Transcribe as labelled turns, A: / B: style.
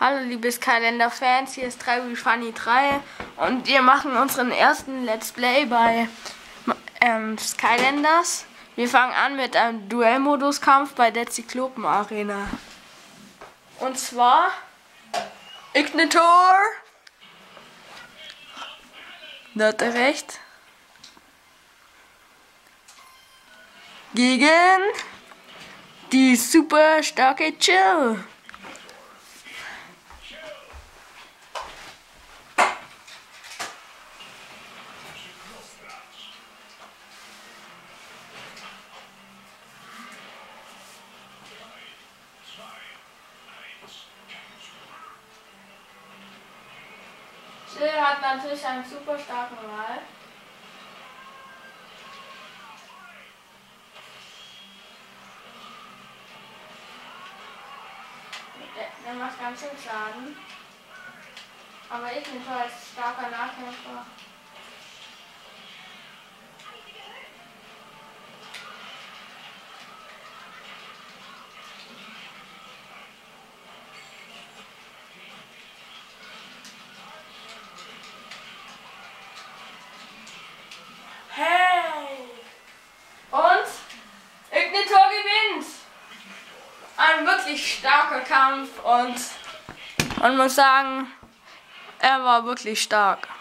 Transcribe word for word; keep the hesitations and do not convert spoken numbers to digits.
A: Hallo liebe Skylander-Fans, hier ist drei Funny drei und wir machen unseren ersten Let's Play bei ähm, Skylanders. Wir fangen an mit einem Duellmodus-Kampf bei der Zyklopen-Arena. Und zwar Ignitor. Da hat er recht. Gegen die super starke Chill. Chill hat natürlich einen super starken Wahl. Der, der macht ganz schön Schaden. Aber Ignitor ist starker Nahkämpfer. Hey! Und Ignitor gewinnt! Ein wirklich starker Kampf und man muss sagen, er war wirklich stark.